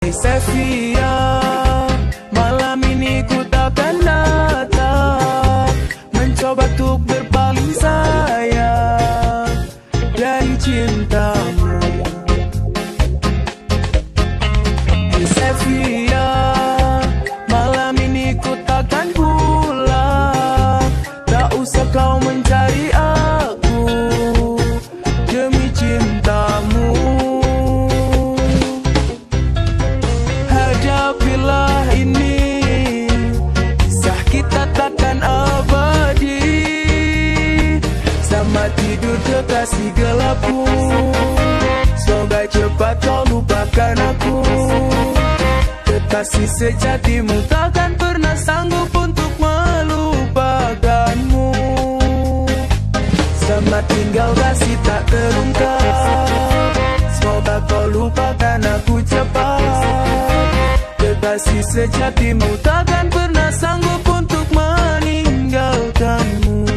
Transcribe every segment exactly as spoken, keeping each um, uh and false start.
Sevilla, malam ini ku takkan datang mencoba untuk berpaling sayang dari cintamu. Sevilla, malam ini ku takkan pulang, tak usah kau mencari aku demi cintamu. Hadapilah ini, kisah kita takkan abadi. Sama tidur kekasih gelapku, semoga cepat kau lupakan aku. Kekasih sejatimu takkan pernah sanggup untuk melupakanmu. Sama tinggal kasih tak terungkap, semoga kau lupakan aku cepat. Kekasih sejatimu takkan pernah sanggup untuk meninggalkanmu.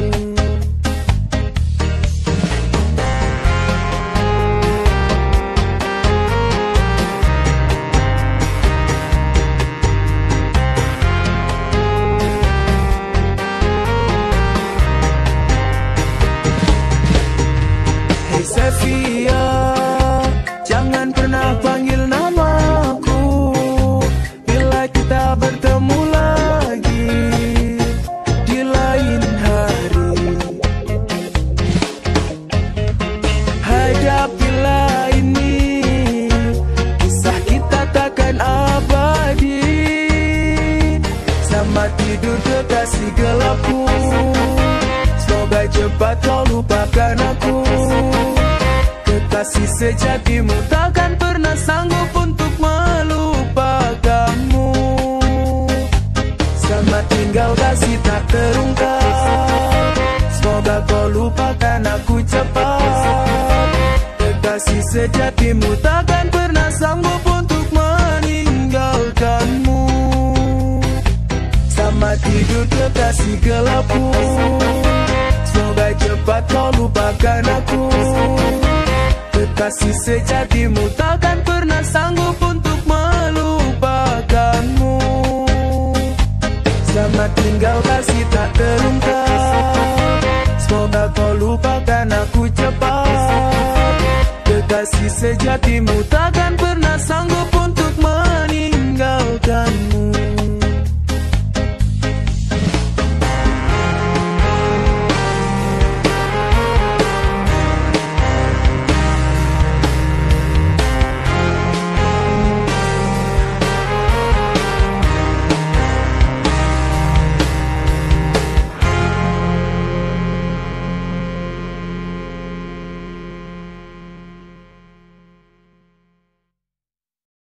Hey Sevilla, jangan pernah panggil namaku bila kita bertemu lagi di lain hari. Hadapilah ini, kisah kita takkan abadi. Sama tidur kekasih gelapku, semoga cepat kau lupakan aku. Kekasih sejatimu takkan pernah sanggup untuk melupakanmu. Sama tinggal kasih tak terungkap, semoga kau lupakan aku cepat. Kekasih sejatimu takkan pernah sanggup untuk meninggalkanmu. Sama tidur kekasih gelapku, semoga cepat kau lupakan aku. Kekasih sejatimu takkan pernah sanggup untuk melupakanmu. Sama tinggal kasih tak terungkap, semoga kau lupakan aku cepat. Kekasih sejatimu